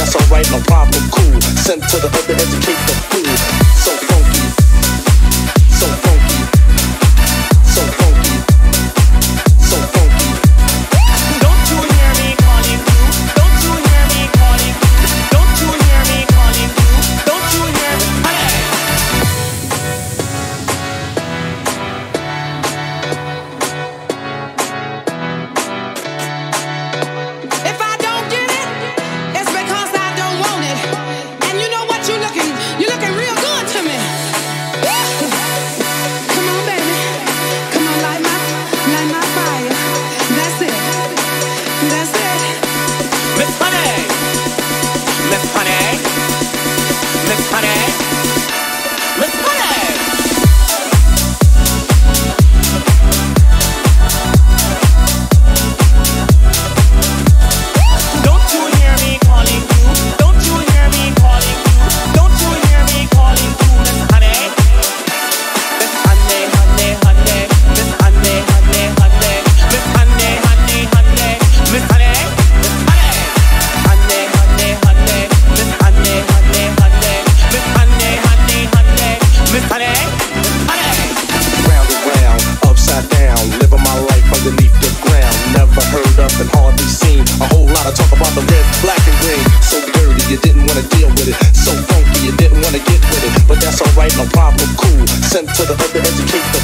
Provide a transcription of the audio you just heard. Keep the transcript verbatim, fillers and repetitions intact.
that's alright, no problem, cool. Sent to the hood to educate the fool. So funky, so funky, so funky, so funky. Don't you hear me calling you? Don't you hear me calling you? Don't you hear me calling you? Don't you hear me? If I don't get it, it's because I don't want it. And you know what? You're looking, you're looking real good to me. Come on, baby. Come on, light my, light my fire. That's it. That's it. Miss Honey, Miss Honey, Miss Honey, Miss Honey. Don't you hear me calling you? Don't you hear me calling you? Don't you hear me calling you, Miss Honey? Miss Honey, honey, honey, Miss Honey, honey, honey, Miss Honey, honey, honey, Miss Honey, honey, honey, honey, Miss Honey, honey, honey, Miss Honey, honey, honey, Miss Honey, honey. Round and round, upside down, living my life underneath the ground. Never heard of and hardly seen a whole lot of talk about the red, black, and green. So dirty, you didn't want to deal with it. So funky, you didn't want to get with it. But that's alright, no problem, cool. Sent to the hood to educate the